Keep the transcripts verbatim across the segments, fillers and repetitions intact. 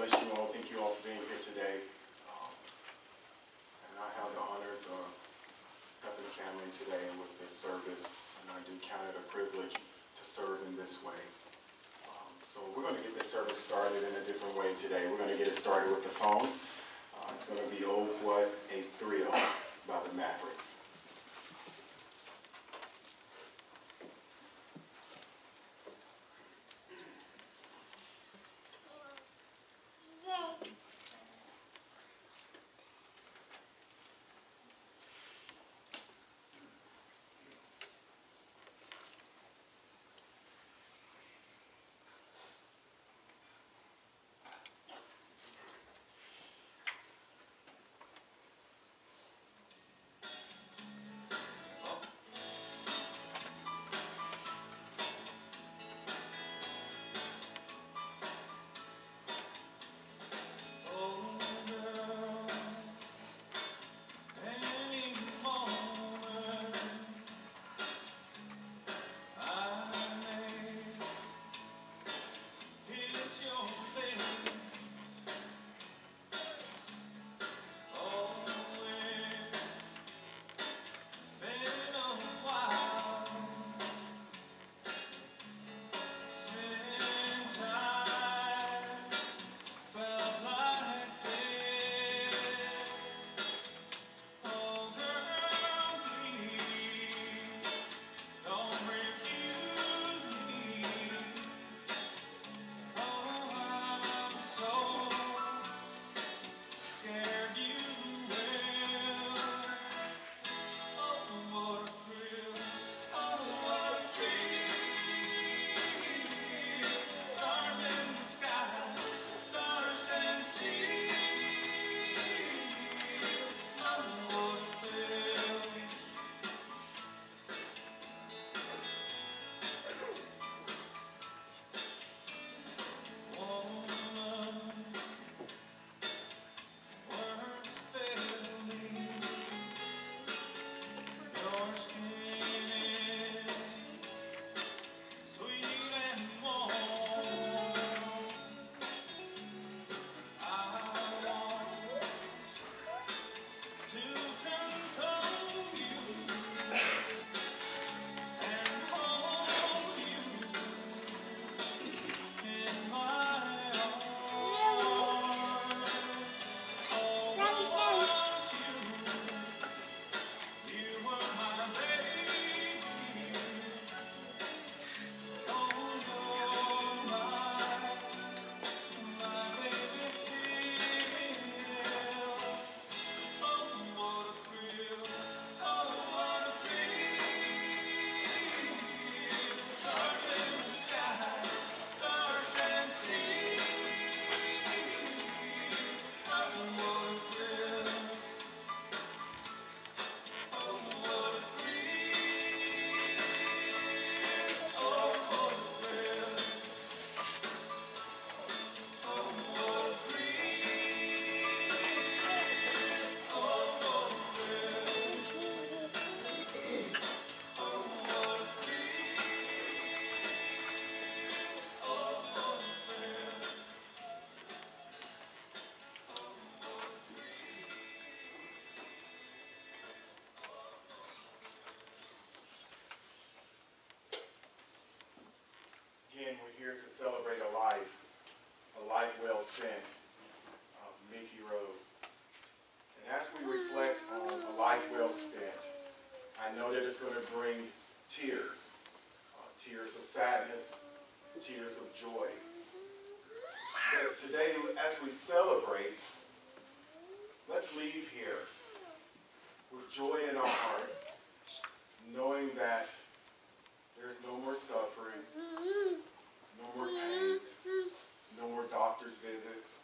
bless you all. Thank you all for being here today. Um, and I have the honors of helping the family today with this service, and I do count it a privilege to serve in this way. Um, so we're going to get this service started in a different way today. We're going to get it started with a song. Uh, it's going to be "Oh What a Thrill" by the Mavericks. Again, we're here to celebrate a life, a life well spent, uh, Mickey Rose. And as we reflect on a life well spent, I know that it's going to bring tears, uh, tears of sadness, tears of joy. But today, as we celebrate, let's leave here with joy in our hearts, knowing that there's no more suffering, no more pain, no more doctor's visits,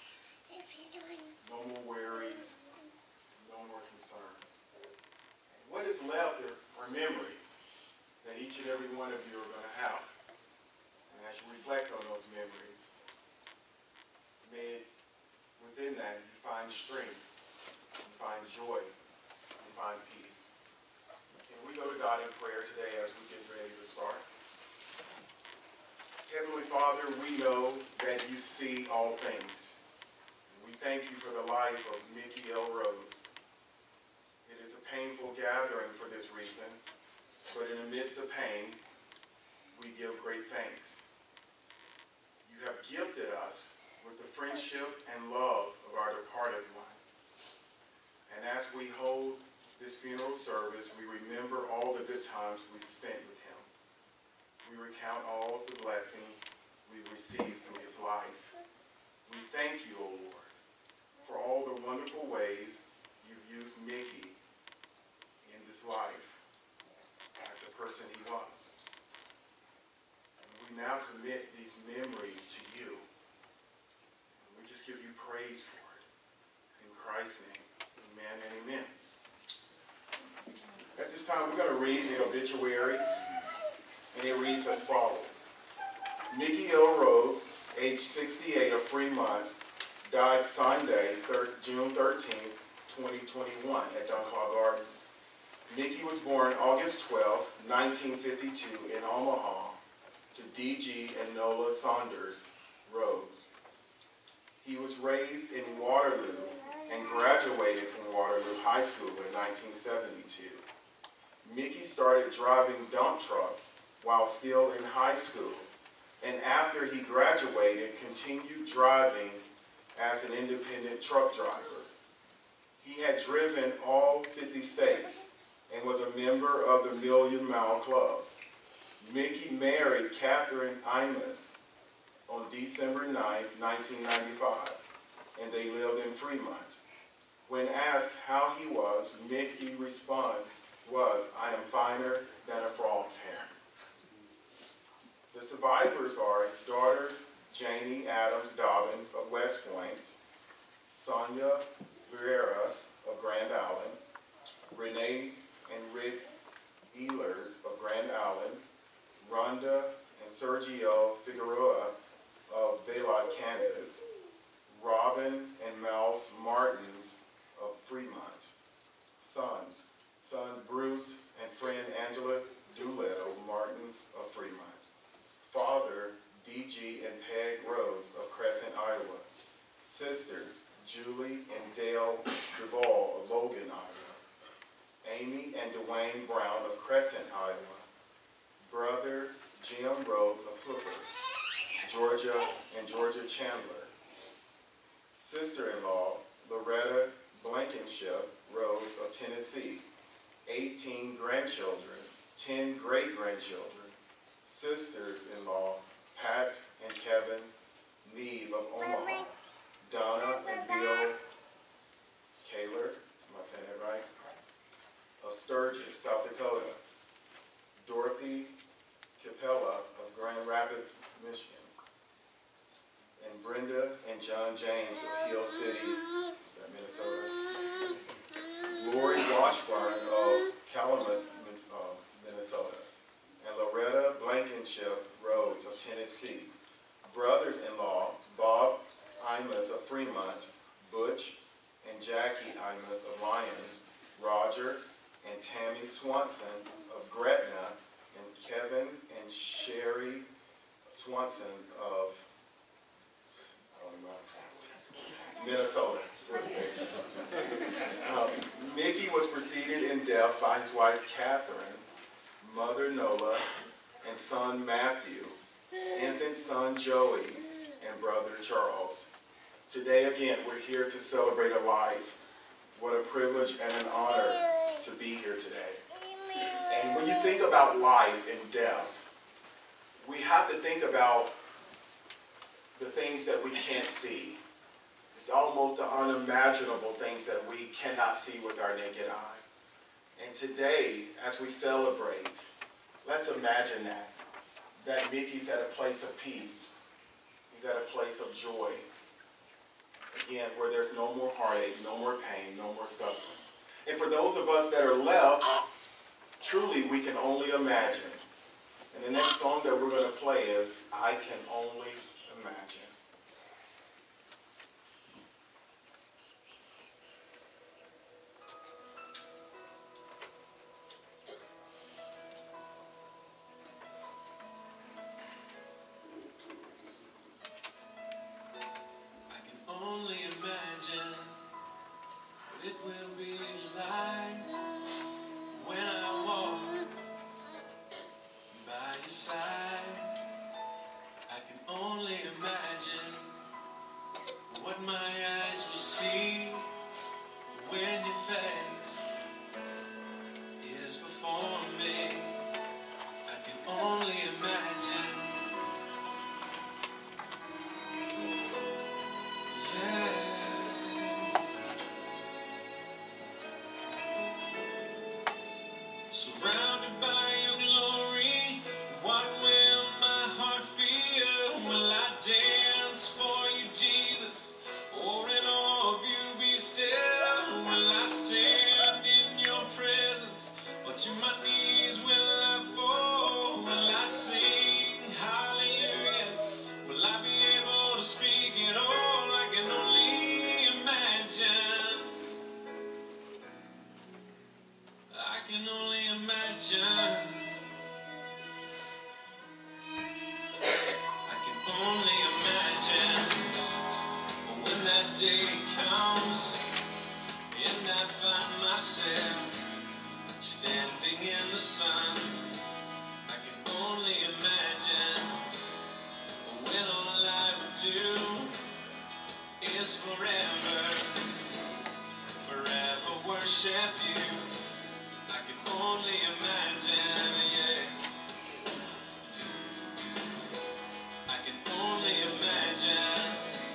no more worries, no more concerns. And what is left are memories that each and every one of you are going to have. And as you reflect on those memories, may within that you find strength, you find joy, you find peace. Can we go to God in prayer today as we get ready to start? Heavenly Father, we know that you see all things. We thank you for the life of Mickey L. Rhodes. It is a painful gathering for this reason, but in the midst of pain, we give great thanks. You have gifted us with the friendship and love of our departed one. And as we hold this funeral service, we remember all the good times we've spent with him. We recount all of the blessings we've received through his life. We thank you, O Lord, for all the wonderful ways you've used Mickey in this life as the person he was. And we now commit these memories to you. And we just give you praise for it. In Christ's name, amen and amen. At this time, we're going to read the obituary. And it reads as follows. Mickey L. Rhodes, age sixty-eight of Fremont, died Sunday, June thirteenth, twenty twenty-one at Dunclaw Gardens. Mickey was born August twelfth, nineteen fifty-two in Omaha to D G and Nola Saunders Rhodes. He was raised in Waterloo and graduated from Waterloo High School in nineteen seventy-two. Mickey started driving dump trucks while still in high school, and after he graduated, continued driving as an independent truck driver. He had driven all fifty states and was a member of the Million Mile Club. Mickey married Catherine Imus on December ninth, nineteen ninety-five, and they lived in Fremont. When asked how he was, Mickey's response was, "I am finer than a frog's hair." The survivors are his daughters, Janie Adams Dobbins of West Point, Sonia Vieira of Grand Island, Renee and Rick Ehlers of Grand Island, Rhonda and Sergio Figueroa of Baylock, Kansas, Robin and Mouse Martins of Fremont, sons, son Bruce and friend Angela Doolittle Martins of Fremont, father D G and Peg Rhodes of Crescent, Iowa, sisters Julie and Dale Duvall of Logan, Iowa, Amy and Dwayne Brown of Crescent, Iowa, brother Jim Rhodes of Hooper, Georgia and Georgia Chandler, sister-in-law Loretta Blankenship Rhodes of Tennessee, eighteen grandchildren, ten great-grandchildren, sisters-in-law Pat and Kevin Neve of Omaha, Donna and Bill Kaler, am I saying that right? Of Sturgis, South Dakota, Dorothy Capella of Grand Rapids, Michigan, and Brenda and John James of Hill City, is that Minnesota? Lori Washburn of Calumet, Minnesota, and Loretta Blankenship Rhodes of Tennessee. Brothers-in-law Bob Imus of Fremont, Butch and Jackie Imus of Lyons, Roger and Tammy Swanson of Gretna, and Kevin and Sherry Swanson of, I don't know how to pronounce that, Minnesota. um, Mickey was preceded in death by his wife Catherine, mother Nola, and son Matthew, infant son Joey, and brother Charles. Today again, we're here to celebrate a life. What a privilege and an honor to be here today. And when you think about life and death, we have to think about the things that we can't see. It's almost the unimaginable things that we cannot see with our naked eye. And today, as we celebrate, let's imagine that. That Mickey's at a place of peace. He's at a place of joy. Again, where there's no more heartache, no more pain, no more suffering. And for those of us that are left, truly we can only imagine. And the next song that we're going to play is I Can Only Imagine. Surrounded by your glory, what will my heart feel? Will I dance for you, Jesus? Or in awe of you be still? Will I stand in your presence? Or to my knees will I fall? Will I sing hallelujah? Will I be able to speak it all? I can only imagine. I can only imagine. I can only imagine when that day comes and I find myself standing in the sun. I can only imagine when all I would do is forever, forever worship you. I can only imagine, yeah. I can only imagine.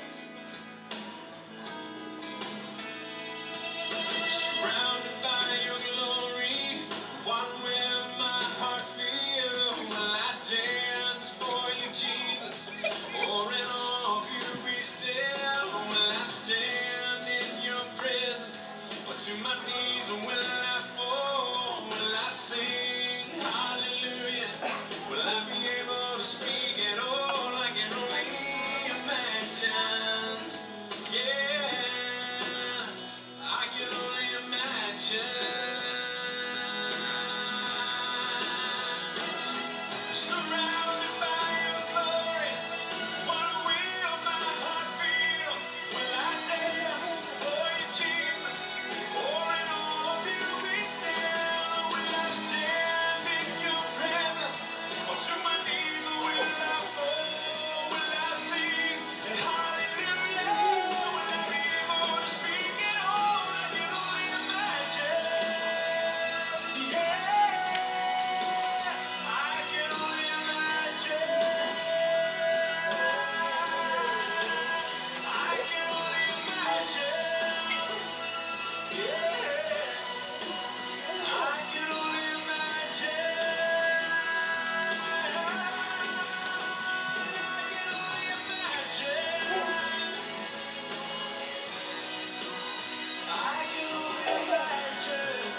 Surrounded by your glory, what will my heart feel? Will I dance for you, Jesus? Or in awe of you be still? Will I stand in your presence? Or to my knees will I fall? Will I sing hallelujah? Will I be able to speak at all? I can only imagine. Yeah, I can only imagine. Surrounded by your glory, what will my heart feel? Will I dance for you, Jesus? Or in awe of you be still? Will I stand in your presence? Or to my knees will I fall? Will I sing hallelujah? Will I be able to speak it all? I can only imagine. Yeah, I can only imagine. I can only imagine. Yeah, I can only imagine. I can only imagine. I can only imagine.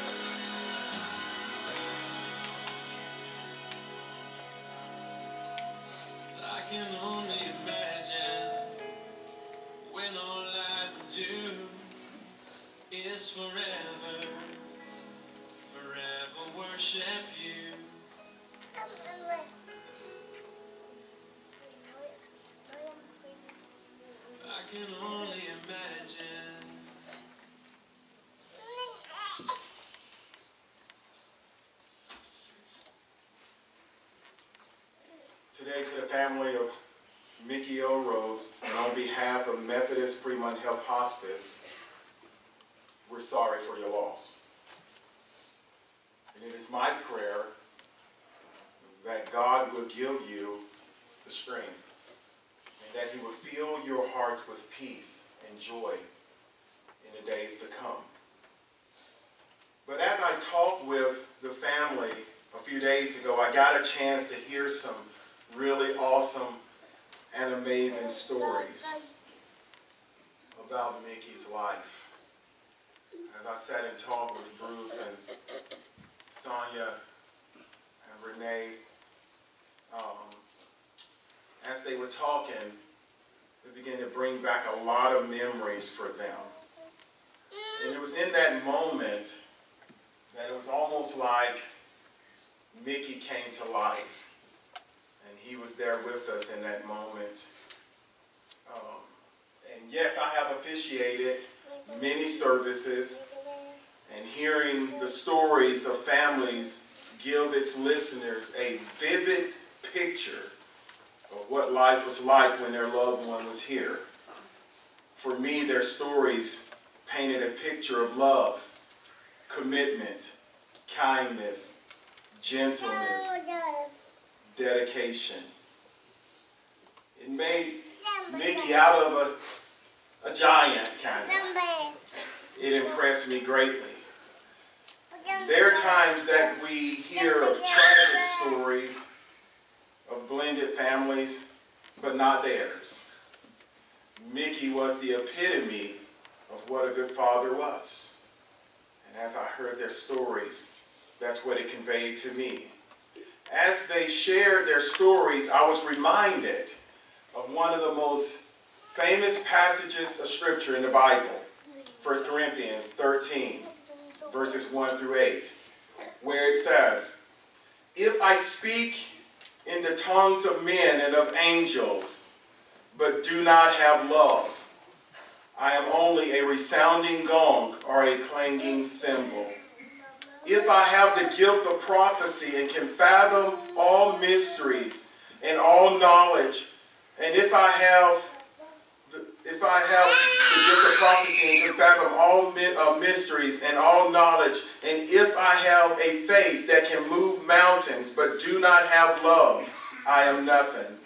I can only imagine when all I would do is forever, forever worship you. I can only imagine. Today to the family of Mickey O. Rhodes, and on behalf of Methodist Fremont Health Hospice, we're sorry for your loss. And it is my prayer that God will give you the strength and that He will fill your heart with peace and joy in the days to come. But as I talked with the family a few days ago, I got a chance to hear some really awesome and amazing stories about Mickey's life. As I sat and talked with Bruce and Sonia and Renee, um, as they were talking, it began to bring back a lot of memories for them. And it was in that moment that it was almost like Mickey came to life. And he was there with us in that moment. Um, and yes, I have officiated many services, and hearing the stories of families give its listeners a vivid picture of what life was like when their loved one was here. For me, their stories painted a picture of love, commitment, kindness, gentleness, dedication. It made Mickey out of a, a giant, kind of. It impressed me greatly. There are times that we hear of tragic stories of blended families, but not theirs. Mickey was the epitome of what a good father was. And as I heard their stories, that's what it conveyed to me. As they shared their stories, I was reminded of one of the most famous passages of Scripture in the Bible, First Corinthians thirteen, verses one through eight, where it says, "If I speak in the tongues of men and of angels, but do not have love, I am only a resounding gong or a clanging cymbal. If I have the gift of prophecy and can fathom all mysteries and all knowledge, and if I have the, if I have the gift of prophecy and can fathom all mi uh, mysteries and all knowledge, and if I have a faith that can move mountains but do not have love, I am nothing.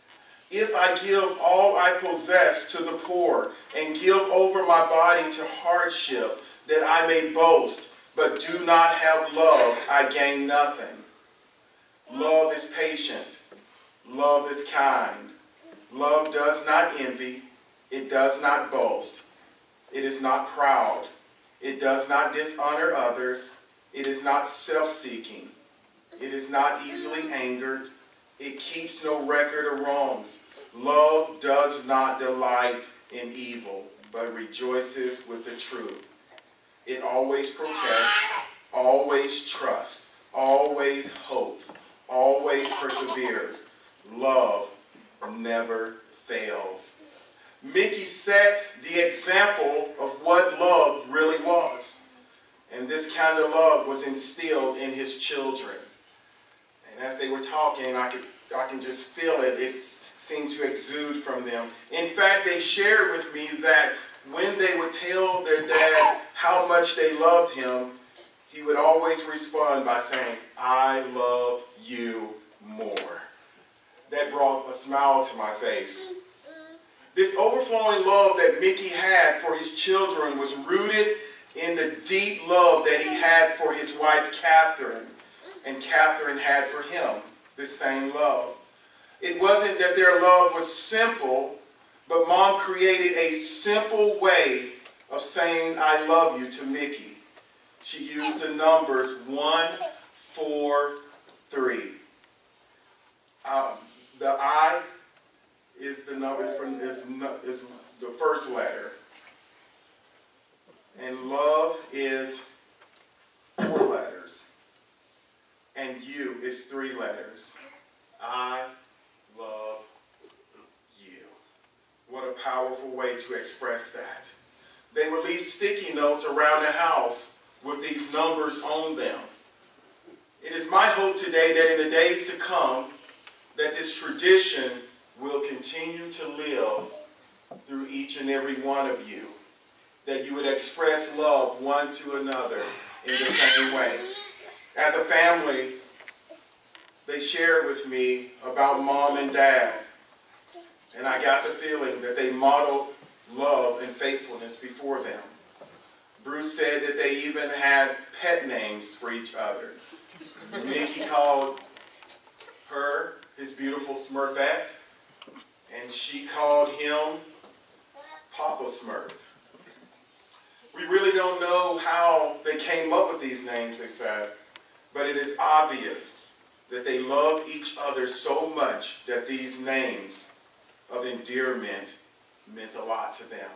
If I give all I possess to the poor and give over my body to hardship that I may boast, but do not have love, I gain nothing. Love is patient. Love is kind. Love does not envy. It does not boast. It is not proud. It does not dishonor others. It is not self-seeking. It is not easily angered. It keeps no record of wrongs. Love does not delight in evil, but rejoices with the truth. It always protects, always trusts, always hopes, always perseveres. Love never fails." Mickey set the example of what love really was. And this kind of love was instilled in his children. And as they were talking, I could, I can just feel it. It seemed to exude from them. In fact, they shared with me that when they would tell their dad how much they loved him, he would always respond by saying, "I love you more." That brought a smile to my face. This overflowing love that Mickey had for his children was rooted in the deep love that he had for his wife, Catherine, and Catherine had for him the same love. It wasn't that their love was simple, but Mom created a simple way of saying "I love you" to Mickey. She used the numbers one, four, three. Um, the I is the number is, from, is, is the first letter, and love is four letters, and you is three letters. I love you. What a powerful way to express that. They would leave sticky notes around the house with these numbers on them. It is my hope today that in the days to come, that this tradition will continue to live through each and every one of you. That you would express love one to another in the same way. As a family, they shared with me about Mom and Dad. And I got the feeling that they modeled love and faithfulness before them. Bruce said that they even had pet names for each other. Mickey called her his beautiful Smurfette, and she called him Papa Smurf. We really don't know how they came up with these names, they said, but it is obvious that they loved each other so much that these names of endearment meant a lot to them.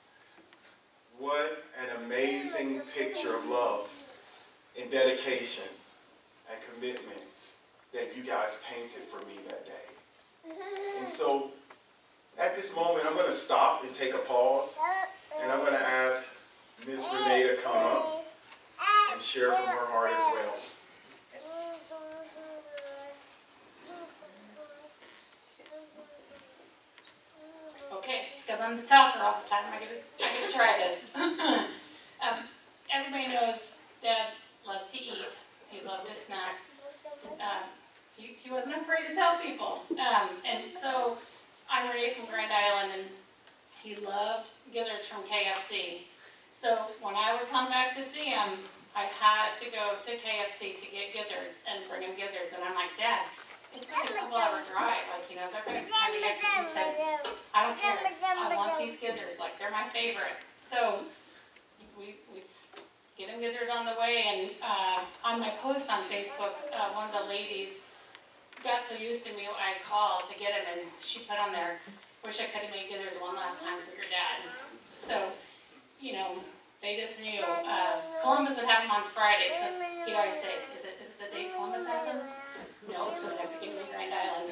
What an amazing picture of love and dedication and commitment that you guys painted for me that day. And so at this moment, I'm going to stop and take a pause, and I'm going to ask Miz Renee to come up and share from her heart as well. Okay, because I'm the talker all the time, I gotta, I gotta try this. um, everybody knows Dad loved to eat. He loved his snacks. Um, he, he wasn't afraid to tell people. Um, and so I'm Renee from Grand Island, and he loved gizzards from K F C. So when I would come back to see him, I had to go to K F C to get gizzards and bring him gizzards, and I'm like, Dad, it's like a couple hour drive, like, you know, they're gonna kind of get you. He said, I don't care, I want these gizzards, like, they're my favorite. So, we, we get him gizzards on the way, and, uh, on my post on Facebook, uh, one of the ladies got so used to me, I called to get him, and she put on there, wish I could have made gizzards one last time for your dad. So, you know, they just knew, uh, Columbus would have them on Friday, so he'd always say, is it, is it the day Columbus has them? No, so we have to give him Grand Island.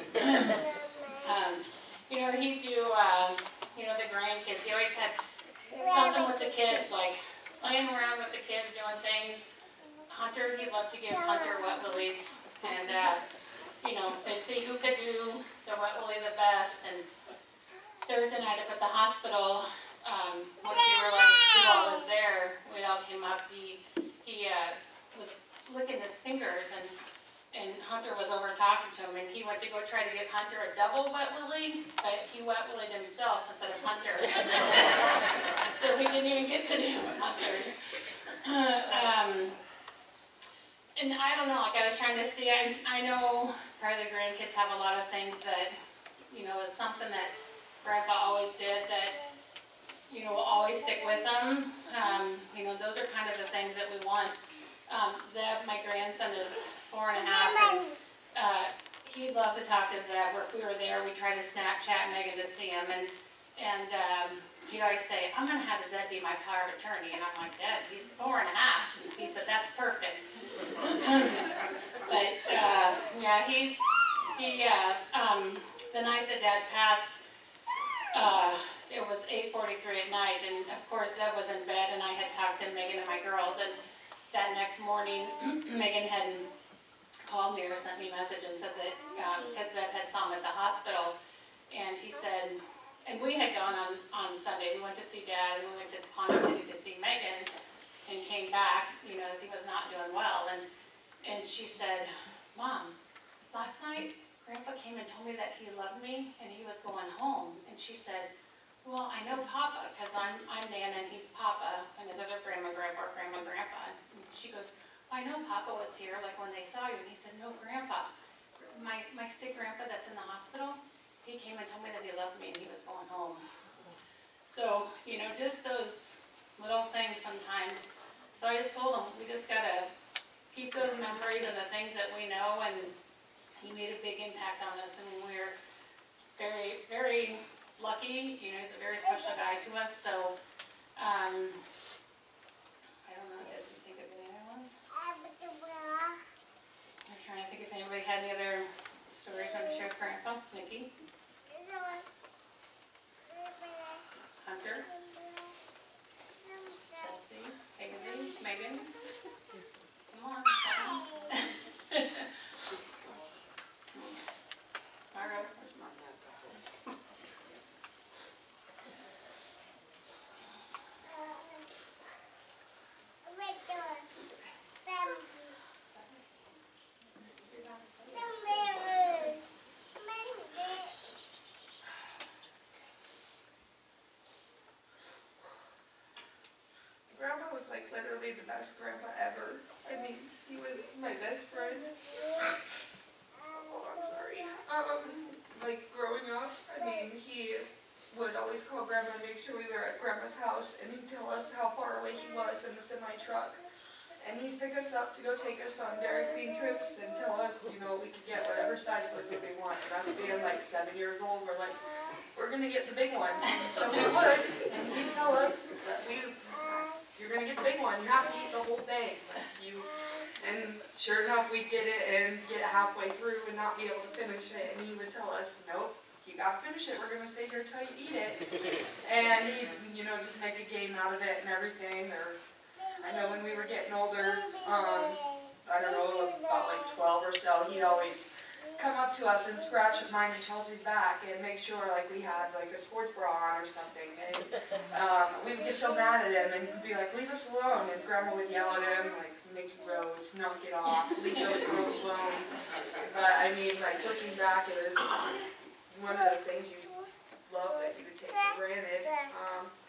um, you know, he'd do, uh, you know, the grandkids, he always had something with the kids, like playing around with the kids, doing things. Hunter, he loved to give Hunter wet willies, and, uh, you know, they'd see who could do the wet willy the best, and Thursday night up at the hospital, um, once we realized who all was there, we all came up, he, he, uh, was licking his fingers, and, and Hunter was over talking to him, and he went to go try to give Hunter a double wet willy, but he wet willied himself instead of Hunter. So we didn't even get to do Hunter's. um, and I don't know, like I was trying to see, I, I know probably the grandkids have a lot of things that, you know, is something that Grandpa always did that, you know, will always stick with them. Um, you know, those are kind of the things that we want. Um, Zeb, my grandson, is four and a half, and uh, he'd love to talk to Zeb. If we were there, we try to Snapchat Megan to see him, and and um, he'd always say, I'm going to have Zeb be my power of attorney, and I'm like, Dad, he's four and a half. And he said, that's perfect. But, uh, yeah, he's, he, uh, um, the night that Dad passed, uh, it was eight forty-three at night, and of course Zeb was in bed, and I had talked to Megan and my girls, and that next morning, Megan had called me or sent me a message and said that, um, because Zeb had saw him at the hospital, and he said, and we had gone on, on Sunday, we went to see Dad, and we went to Ponca City to see Megan, and came back, you know, as he was not doing well, and, and she said, Mom, last night, Grandpa came and told me that he loved me, and he was going home, and she said, well, I know Papa, because I'm, I'm Nana, and he's Papa, and his other grandma, Grandpa, Grandma, Grandpa, and she goes, well, I know Papa was here, like when they saw you, and he said, no, Grandpa, my, my sick Grandpa that's in the hospital, he came and told me that he loved me, and he was going home. So, you know, just those little things sometimes. So I just told him, we just gotta keep those memories and the things that we know, and he made a big impact on us, and we're very, very lucky. You know, he's a very special guy to us, so, um, I don't know, did you think of any other ones? I'm trying to think if anybody had any other stories you want to share with Grandpa. Nikki? Hunter? Chelsea? Haley? Megan? Come on, come on. Margo? Where's Margo? Grandpa was like literally the best grandpa ever. I mean, he was my best friend. Oh, I'm sorry. Um, like growing up, I mean, he would always call Grandma and make sure we were at Grandma's house, and he'd tell us how far away he was in the semi truck. And he'd pick us up to go take us on Dairy Queen trips and tell us, you know, we could get whatever size blizzard we want. And us being like seven years old, we're like, we're gonna get the big one. So we would, and he'd tell us that we, you're gonna get the big one. You have to eat the whole thing. Like you, and sure enough, we'd get it and get halfway through and not be able to finish it. And he would tell us, nope, you gotta finish it. We're gonna sit here till you eat it. And he'd, you know, just make a game out of it and everything. Or I know when we were getting older, um, I don't know, about like twelve or so, he'd always come up to us and scratch mine and Chelsea's back and make sure like we had like a sports bra on or something. And um, we would get so mad at him and be like, leave us alone. And Grandma would yell at him like, Mickey Rose, knock it off, leave those girls alone. But I mean, like looking back, it was one of those things you love that you would take for granted. Um,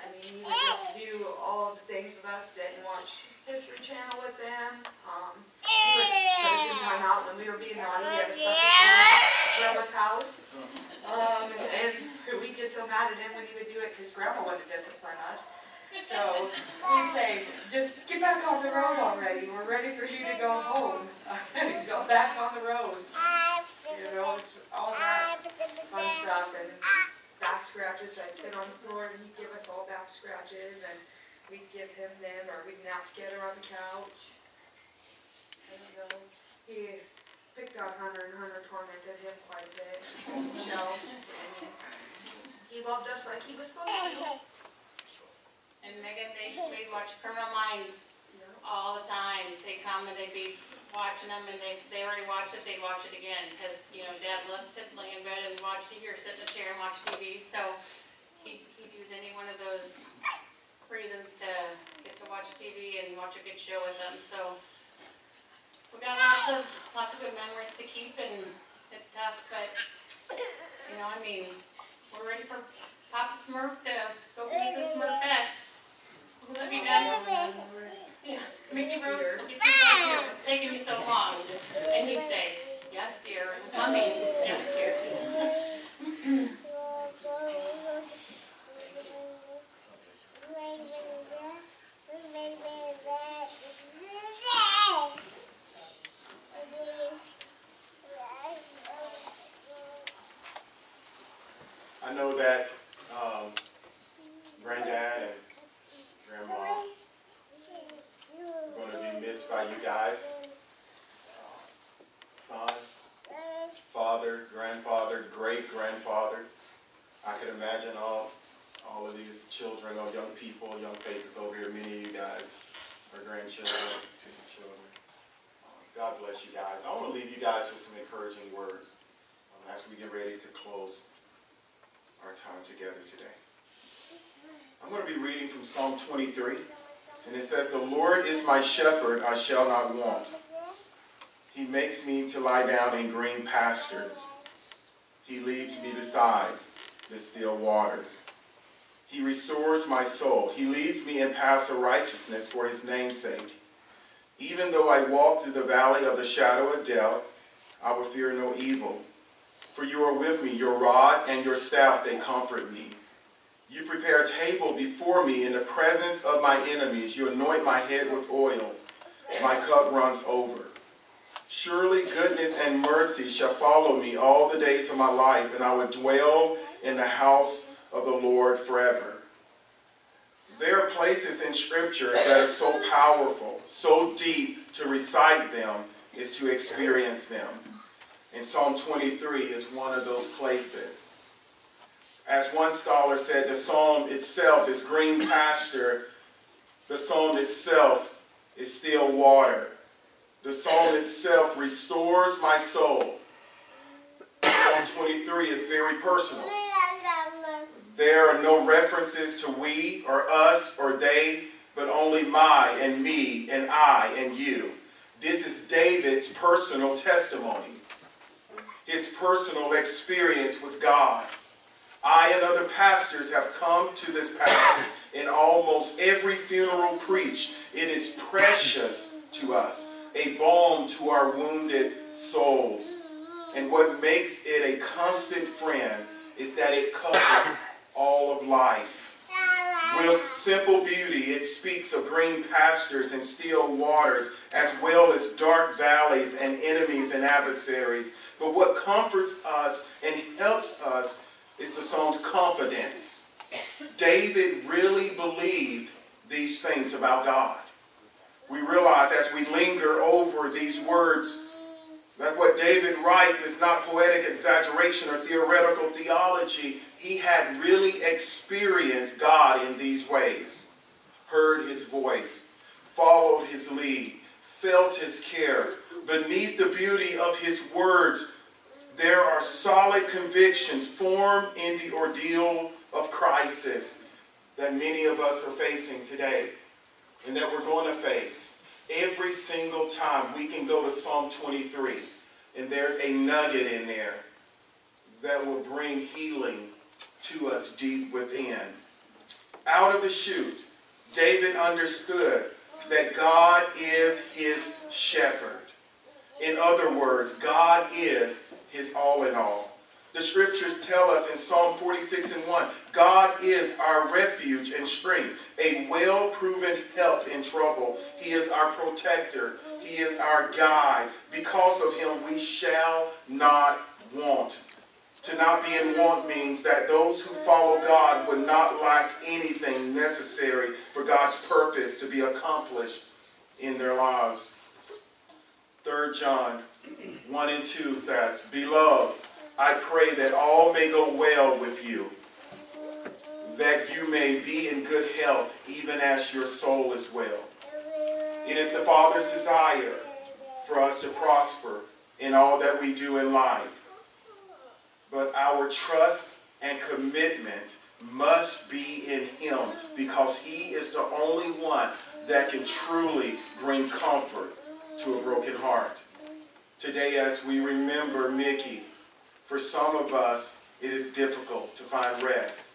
I mean, he would just do all of the things with us, sit and watch History Channel with them. Um, he would put us in time out when we were being naughty. We had a special room at Grandma's house. Um, and we'd get so mad at him when he would do it because Grandma wanted to discipline us. So we'd say, just get back on the road already. We're ready for you to go home. Go back on the road. You know, it's all that fun stuff. And back scratches. I'd sit on the floor and he'd give us all back scratches. And we'd give him them, or we'd nap together on the couch. And, you know, he picked on Hunter, and Hunter tormented him quite a bit. Michelle. He loved us like he was supposed to. And Megan, they, they watch Criminal Minds all the time. They come and they'd be watching them, and they, they already watched it, they'd watch it again. Because, you know, Dad loved to lay in bed and watch T V or sit in a chair and watch T V. So he'd, he'd use any one of those reasons to get to watch T V and watch a good show with them. So we got lots of, lots of good memories to keep, and it's tough, but, you know, I mean, we're ready for Papa Smurf to go meet the Smurfette. Will that be done? Yeah. Mickey Rose, get you back here. It's taking you so long. And he'd say, yes, dear, I'm coming. Yes, dear. I know that um, Granddad and Grandma are going to be missed by you guys. Uh, son, father, grandfather, great-grandfather. I can imagine all, all of these children or young people, young faces over here. Many of you guys are grandchildren, children. Uh, God bless you guys. I want to leave you guys with some encouraging words um, as we get ready to close our time together today. I'm going to be reading from Psalm twenty-three, and it says, "The Lord is my shepherd, I shall not want. He makes me to lie down in green pastures. He leads me beside the still waters. He restores my soul. He leads me in paths of righteousness for his name's sake. Even though I walk through the valley of the shadow of death, I will fear no evil. For you are with me, your rod and your staff, they comfort me. You prepare a table before me in the presence of my enemies. You anoint my head with oil. My cup runs over. Surely goodness and mercy shall follow me all the days of my life, and I will dwell in the house of the Lord forever." There are places in Scripture that are so powerful, so deep, to recite them is to experience them. And Psalm twenty-three is one of those places. As one scholar said, the psalm itself is green pasture. The psalm itself is still water. The psalm itself restores my soul. Psalm twenty-three is very personal. There are no references to we or us or they, but only my and me and I and you. This is David's personal testimony. His personal experience with God. I and other pastors have come to this passage in almost every funeral preached. It is precious to us, a balm to our wounded souls. And what makes it a constant friend is that it covers all of life. With simple beauty, it speaks of green pastures and still waters, as well as dark valleys and enemies and adversaries. But what comforts us and helps us is the psalm's confidence. David really believed these things about God. We realize as we linger over these words that what David writes is not poetic exaggeration or theoretical theology. He had really experienced God in these ways, heard his voice, followed his lead, felt his care. Beneath the beauty of his words, there are solid convictions formed in the ordeal of crisis that many of us are facing today and that we're going to face. Every single time we can go to Psalm twenty-three, and there's a nugget in there that will bring healing to us deep within. out of the chute, David understood that God is his shepherd. In other words, God is his all in all. The scriptures tell us in Psalm forty-six and one, God is our refuge and strength, a well-proven help in trouble. He is our protector. He is our guide. Because of him, we shall not want. To not be in want means that those who follow God would not lack anything necessary for God's purpose to be accomplished in their lives. Third John one and two says, Beloved, I pray that all may go well with you, that you may be in good health, even as your soul is well. It is the Father's desire for us to prosper in all that we do in life. But our trust and commitment must be in him, because he is the only one that can truly bring comfort to a broken heart. Today, as we remember Mickey, for some of us, it is difficult to find rest.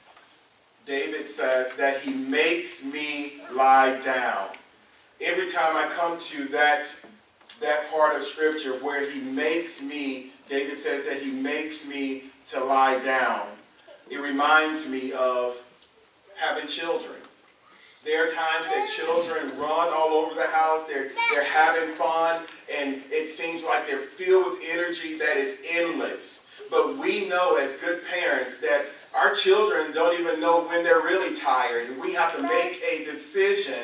David says that he makes me lie down. Every time I come to that, that part of scripture where he makes me, David says that he makes me to lie down, it reminds me of having children. There are times that children run all over the house, they're, they're having fun, and it seems like they're filled with energy that is endless. But we know as good parents that our children don't even know when they're really tired. And we have to make a decision,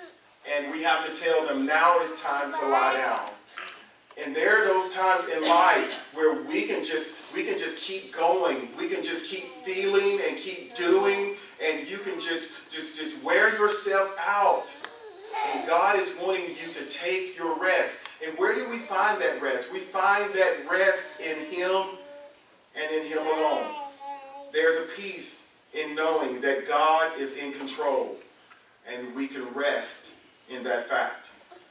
and we have to tell them now is time to lie down. And there are those times in life where we can just we can just keep going. We can just keep feeling and keep doing, and you can just just just wear yourself out. And God is wanting you to take your rest. And where do we find that rest? We find that rest in him and in him alone. There's a peace in knowing that God is in control, and we can rest in that fact.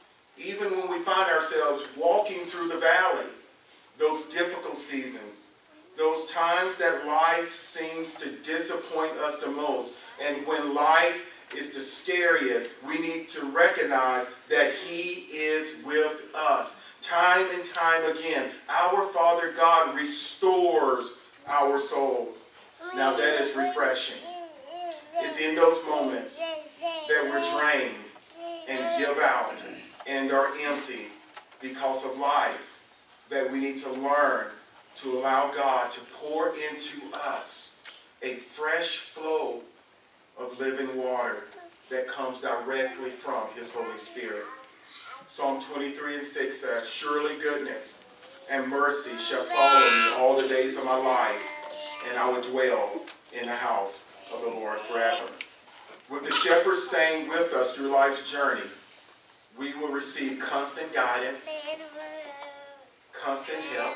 Even when we find ourselves walking through the valley, those difficult seasons, those times that life seems to disappoint us the most, and when life is the scariest, we need to recognize that he is with us. Time and time again, our Father God restores our souls. Now that is refreshing. It's in those moments that we're drained and give out and are empty because of life that we need to learn to allow God to pour into us a fresh flow of living water that comes directly from his Holy Spirit. Psalm twenty-three and six says, Surely goodness and mercy shall follow me all the days of my life, and I will dwell in the house of the Lord forever. With the shepherd staying with us through life's journey, we will receive constant guidance, constant help,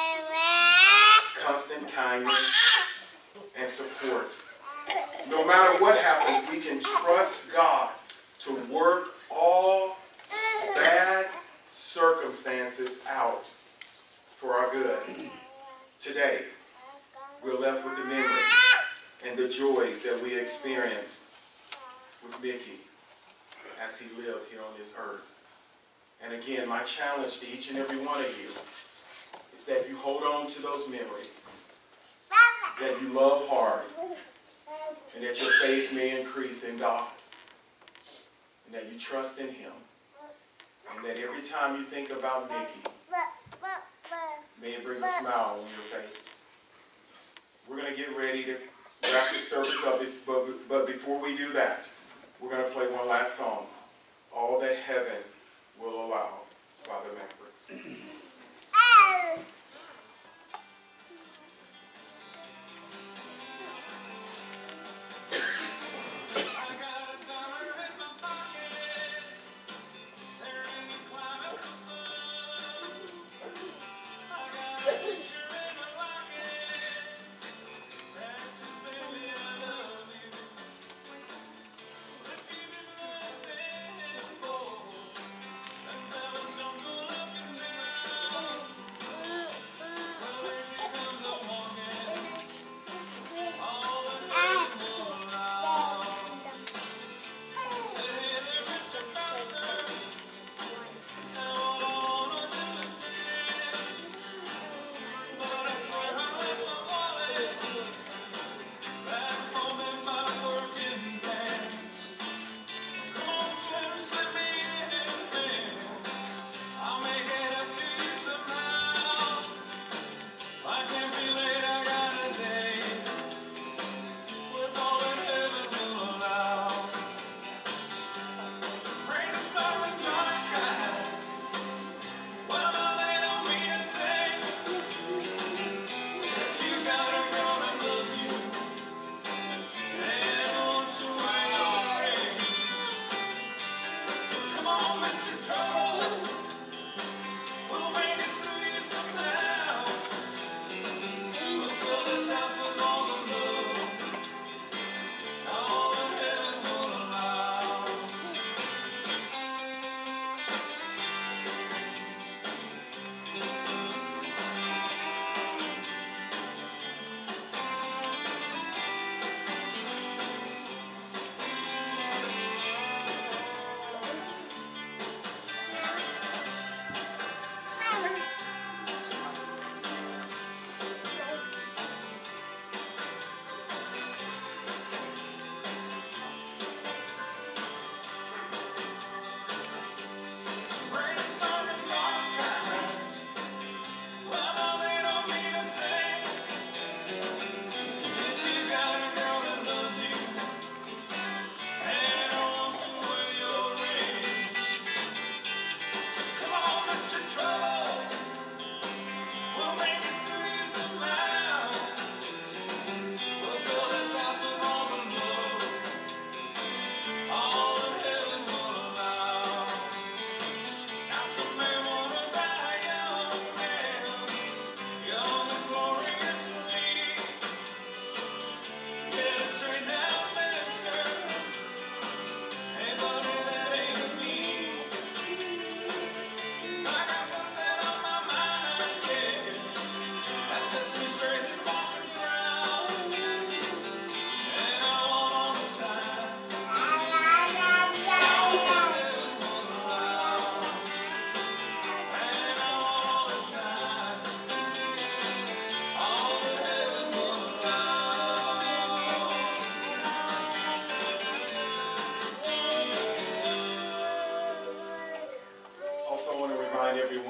constant kindness, and support. No matter what happens, we can trust God to work all bad circumstances out for our good. Today, we're left with the memories and the joys that we experienced with Mickey as he lived here on this earth. And again, my challenge to each and every one of you is that you hold on to those memories, that you love hard, and that your faith may increase in God, and that you trust in him, and that every time you think about Mickey, may it bring a smile on your face. We're going to get ready to wrap this service up, but, but before we do that, we're going to play one last song, All That Heaven Will Allow by the Mavericks.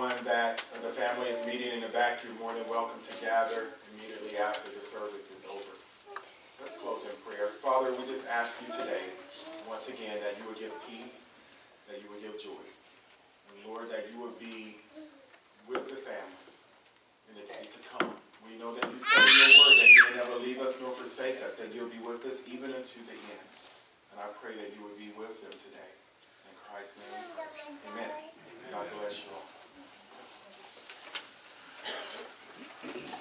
anyone that, or the family is meeting in the back, you're more than welcome to gather immediately after the service is over. Let's close in prayer. Father, we just ask you today, once again, that you would give peace, that you would give joy. And Lord, that you would be with the family in the days to come. We know that you said in your word that you will never leave us nor forsake us, that you'll be with us even unto the end. And I pray that you would be with them today. In Christ's name we pray. Amen. God bless you all.